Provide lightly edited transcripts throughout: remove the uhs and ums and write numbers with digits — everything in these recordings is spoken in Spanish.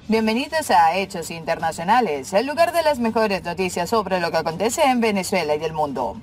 Bienvenidos a Hechos Internacionales, el lugar de las mejores noticias sobre lo que acontece en Venezuela y el mundo.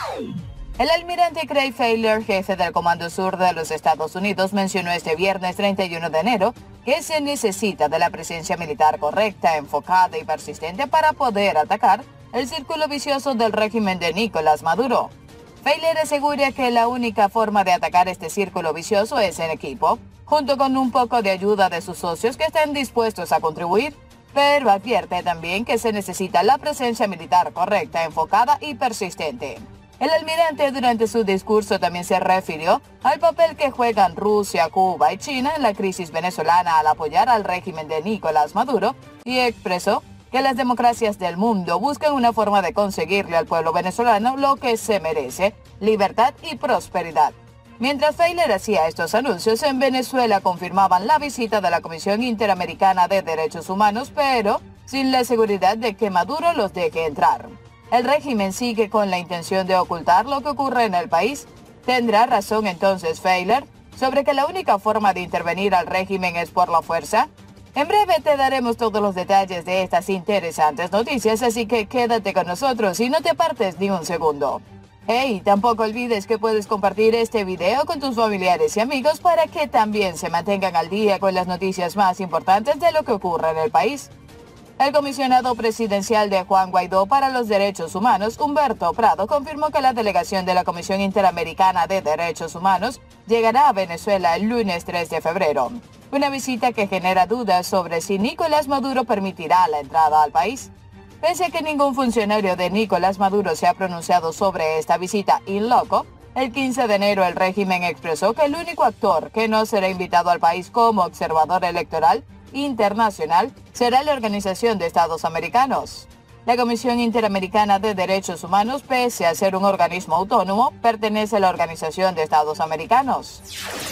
El almirante Craig Failor, jefe del Comando Sur de los Estados Unidos, mencionó este viernes 31 de enero que se necesita de la presencia militar correcta, enfocada y persistente para poder atacar el círculo vicioso del régimen de Nicolás Maduro. Failor asegura que la única forma de atacar este círculo vicioso es en equipo, junto con un poco de ayuda de sus socios que estén dispuestos a contribuir, pero advierte también que se necesita la presencia militar correcta, enfocada y persistente. El almirante durante su discurso también se refirió al papel que juegan Rusia, Cuba y China en la crisis venezolana al apoyar al régimen de Nicolás Maduro y expresó que las democracias del mundo buscan una forma de conseguirle al pueblo venezolano lo que se merece, libertad y prosperidad. Mientras Failor hacía estos anuncios, en Venezuela confirmaban la visita de la Comisión Interamericana de Derechos Humanos, pero sin la seguridad de que Maduro los deje entrar. El régimen sigue con la intención de ocultar lo que ocurre en el país. ¿Tendrá razón entonces Failor sobre que la única forma de intervenir al régimen es por la fuerza? En breve te daremos todos los detalles de estas interesantes noticias, así que quédate con nosotros y no te apartes ni un segundo. Hey, tampoco olvides que puedes compartir este video con tus familiares y amigos para que también se mantengan al día con las noticias más importantes de lo que ocurre en el país. El comisionado presidencial de Juan Guaidó para los Derechos Humanos, Humberto Prado, confirmó que la delegación de la Comisión Interamericana de Derechos Humanos llegará a Venezuela el lunes 3 de febrero. Una visita que genera dudas sobre si Nicolás Maduro permitirá la entrada al país. Pese a que ningún funcionario de Nicolás Maduro se ha pronunciado sobre esta visita in loco, el 15 de enero el régimen expresó que el único actor que no será invitado al país como observador electoral internacional será la Organización de Estados Americanos. La Comisión Interamericana de Derechos Humanos, pese a ser un organismo autónomo, pertenece a la Organización de Estados Americanos.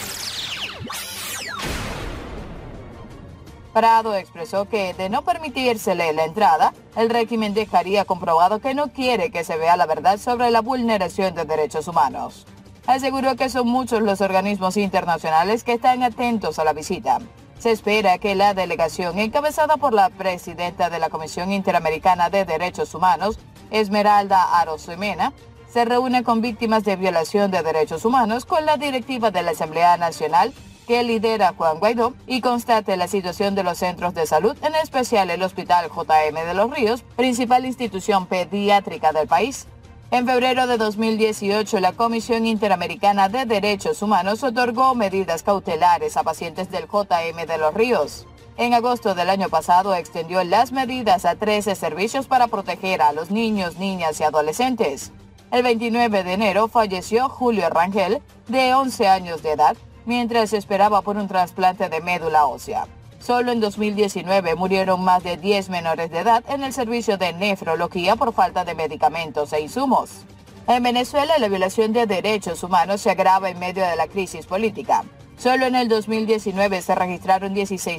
Prado expresó que, de no permitírsele la entrada, el régimen dejaría comprobado que no quiere que se vea la verdad sobre la vulneración de derechos humanos. Aseguró que son muchos los organismos internacionales que están atentos a la visita. Se espera que la delegación, encabezada por la presidenta de la Comisión Interamericana de Derechos Humanos, Esmeralda Arosemena, se reúne con víctimas de violación de derechos humanos con la directiva de la Asamblea Nacional que lidera Juan Guaidó y constate la situación de los centros de salud, en especial el Hospital J.M. de los Ríos, principal institución pediátrica del país. En febrero de 2018, la Comisión Interamericana de Derechos Humanos otorgó medidas cautelares a pacientes del J.M. de los Ríos. En agosto del año pasado, extendió las medidas a 13 servicios para proteger a los niños, niñas y adolescentes. El 29 de enero falleció Julio Rangel, de 11 años de edad, mientras esperaba por un trasplante de médula ósea. Solo en 2019 murieron más de 10 menores de edad en el servicio de nefrología por falta de medicamentos e insumos. En Venezuela, la violación de derechos humanos se agrava en medio de la crisis política. Solo en el 2019 se registraron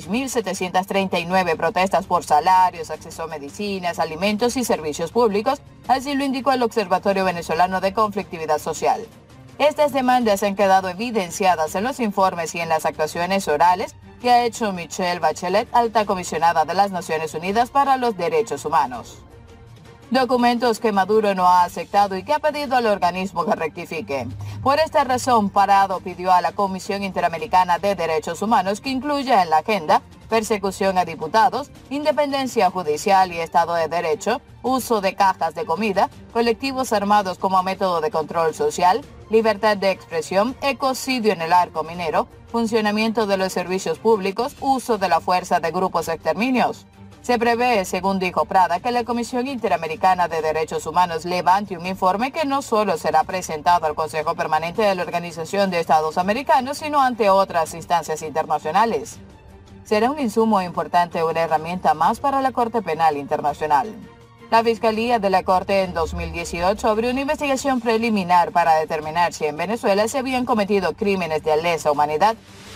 16.739 protestas por salarios, acceso a medicinas, alimentos y servicios públicos, así lo indicó el Observatorio Venezolano de Conflictividad Social. Estas demandas han quedado evidenciadas en los informes y en las actuaciones orales que ha hecho Michelle Bachelet, alta comisionada de las Naciones Unidas para los Derechos Humanos. Documentos que Maduro no ha aceptado y que ha pedido al organismo que rectifique. Por esta razón, Prado pidió a la Comisión Interamericana de Derechos Humanos que incluya en la agenda persecución a diputados, independencia judicial y Estado de Derecho, uso de cajas de comida, colectivos armados como método de control social, libertad de expresión, ecocidio en el arco minero, funcionamiento de los servicios públicos, uso de la fuerza de grupos exterminios. Se prevé, según dijo Prado, que la Comisión Interamericana de Derechos Humanos levante un informe que no solo será presentado al Consejo Permanente de la Organización de Estados Americanos, sino ante otras instancias internacionales. Será un insumo importante, una herramienta más para la Corte Penal Internacional. La Fiscalía de la Corte en 2018 abrió una investigación preliminar para determinar si en Venezuela se habían cometido crímenes de lesa humanidad.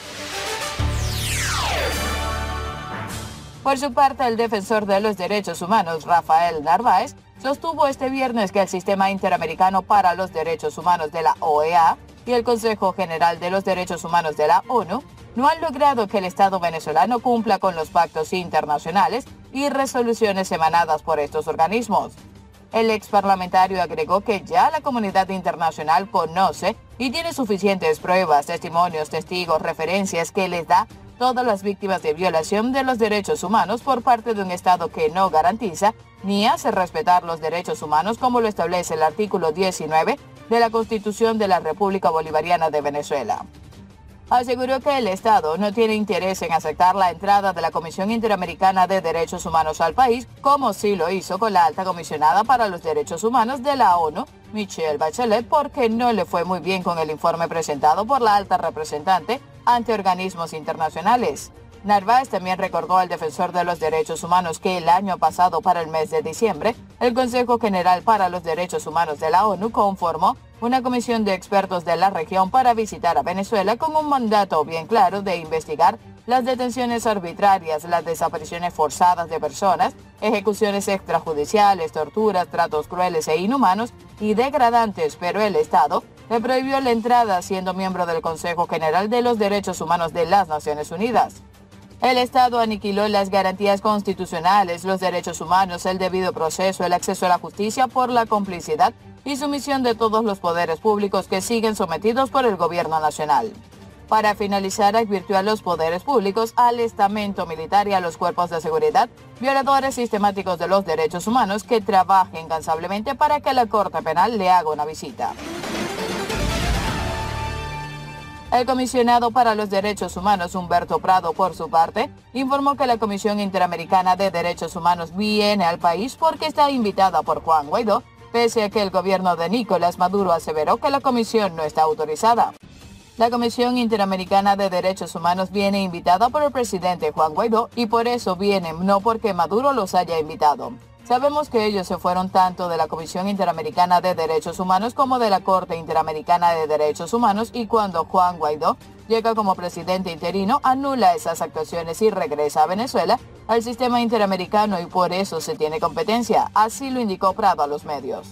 Por su parte, el defensor de los derechos humanos, Rafael Narváez, sostuvo este viernes que el Sistema Interamericano para los Derechos Humanos de la OEA y el Consejo General de los Derechos Humanos de la ONU no han logrado que el Estado venezolano cumpla con los pactos internacionales y resoluciones emanadas por estos organismos. El ex parlamentario agregó que ya la comunidad internacional conoce y tiene suficientes pruebas, testimonios, testigos, referencias que les da todas las víctimas de violación de los derechos humanos por parte de un Estado que no garantiza ni hace respetar los derechos humanos como lo establece el artículo 19 de la Constitución de la República Bolivariana de Venezuela. Aseguró que el Estado no tiene interés en aceptar la entrada de la Comisión Interamericana de Derechos Humanos al país, como sí lo hizo con la alta comisionada para los derechos humanos de la ONU, Michelle Bachelet, porque no le fue muy bien con el informe presentado por la alta representante ante organismos internacionales. Narváez también recordó al defensor de los derechos humanos que el año pasado, para el mes de diciembre, el Consejo General para los Derechos Humanos de la ONU conformó una comisión de expertos de la región para visitar a Venezuela con un mandato bien claro de investigar las detenciones arbitrarias, las desapariciones forzadas de personas, ejecuciones extrajudiciales, torturas, tratos crueles e inhumanos y degradantes, pero el Estado le prohibió la entrada siendo miembro del Consejo General de los Derechos Humanos de las Naciones Unidas. El Estado aniquiló las garantías constitucionales, los derechos humanos, el debido proceso, el acceso a la justicia por la complicidad y sumisión de todos los poderes públicos que siguen sometidos por el gobierno nacional. Para finalizar, advirtió a los poderes públicos, al estamento militar y a los cuerpos de seguridad, violadores sistemáticos de los derechos humanos, que trabajen incansablemente para que la Corte Penal le haga una visita. El comisionado para los derechos humanos, Humberto Prado, por su parte, informó que la Comisión Interamericana de Derechos Humanos viene al país porque está invitada por Juan Guaidó, pese a que el gobierno de Nicolás Maduro aseveró que la comisión no está autorizada. La Comisión Interamericana de Derechos Humanos viene invitada por el presidente Juan Guaidó y por eso vienen, no porque Maduro los haya invitado. Sabemos que ellos se fueron tanto de la Comisión Interamericana de Derechos Humanos como de la Corte Interamericana de Derechos Humanos, y cuando Juan Guaidó llega como presidente interino, anula esas actuaciones y regresa a Venezuela al sistema interamericano y por eso se tiene competencia. Así lo indicó Prado a los medios.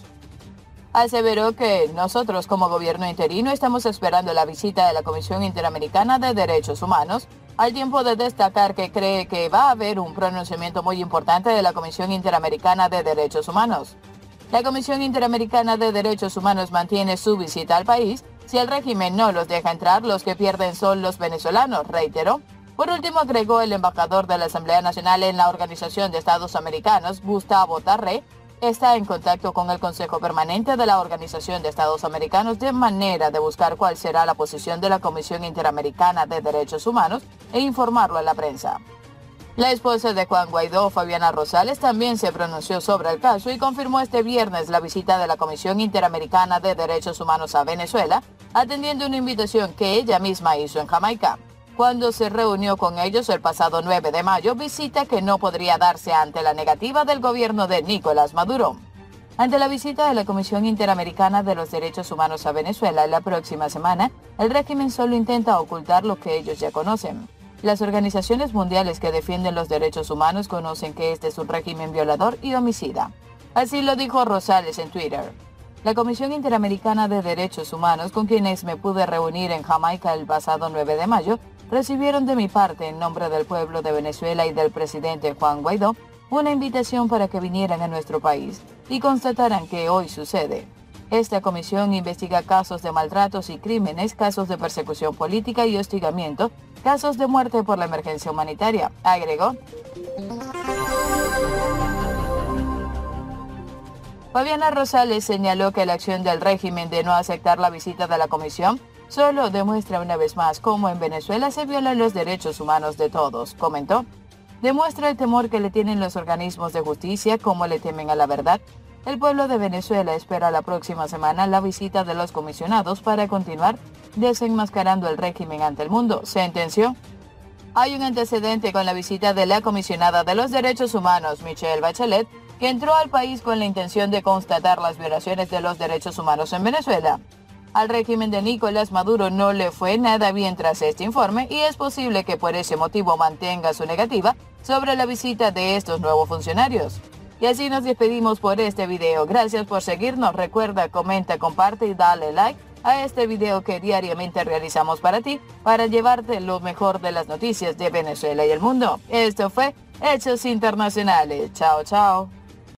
Aseveró que nosotros como gobierno interino estamos esperando la visita de la Comisión Interamericana de Derechos Humanos, al tiempo de destacar que cree que va a haber un pronunciamiento muy importante de la Comisión Interamericana de Derechos Humanos. La Comisión Interamericana de Derechos Humanos mantiene su visita al país. Si el régimen no los deja entrar, los que pierden son los venezolanos, reiteró. Por último, agregó el embajador de la Asamblea Nacional en la Organización de Estados Americanos, Gustavo Tarré, está en contacto con el Consejo Permanente de la Organización de Estados Americanos de manera de buscar cuál será la posición de la Comisión Interamericana de Derechos Humanos e informarlo a la prensa. La esposa de Juan Guaidó, Fabiana Rosales, también se pronunció sobre el caso y confirmó este viernes la visita de la Comisión Interamericana de Derechos Humanos a Venezuela, atendiendo una invitación que ella misma hizo en Jamaica, cuando se reunió con ellos el pasado 9 de mayo, visita que no podría darse ante la negativa del gobierno de Nicolás Maduro. Ante la visita de la Comisión Interamericana de los Derechos Humanos a Venezuela la próxima semana, el régimen solo intenta ocultar lo que ellos ya conocen. Las organizaciones mundiales que defienden los derechos humanos conocen que este es un régimen violador y homicida. Así lo dijo Rosales en Twitter. La Comisión Interamericana de Derechos Humanos, con quienes me pude reunir en Jamaica el pasado 9 de mayo, recibieron de mi parte, en nombre del pueblo de Venezuela y del presidente Juan Guaidó, una invitación para que vinieran a nuestro país y constataran que hoy sucede. Esta comisión investiga casos de maltratos y crímenes, casos de persecución política y hostigamiento, casos de muerte por la emergencia humanitaria, agregó. Fabiana Rosales señaló que la acción del régimen de no aceptar la visita de la comisión solo demuestra una vez más cómo en Venezuela se violan los derechos humanos de todos, comentó. Demuestra el temor que le tienen los organismos de justicia, cómo le temen a la verdad. El pueblo de Venezuela espera la próxima semana la visita de los comisionados para continuar desenmascarando el régimen ante el mundo, sentenció. Hay un antecedente con la visita de la comisionada de los derechos humanos, Michelle Bachelet, que entró al país con la intención de constatar las violaciones de los derechos humanos en Venezuela. Al régimen de Nicolás Maduro no le fue nada bien tras este informe y es posible que por ese motivo mantenga su negativa sobre la visita de estos nuevos funcionarios. Y así nos despedimos por este video. Gracias por seguirnos. Recuerda, comenta, comparte y dale like. a este video que diariamente realizamos para ti, para llevarte lo mejor de las noticias de Venezuela y el mundo. Esto fue Hechos Internacionales. Chao, chao.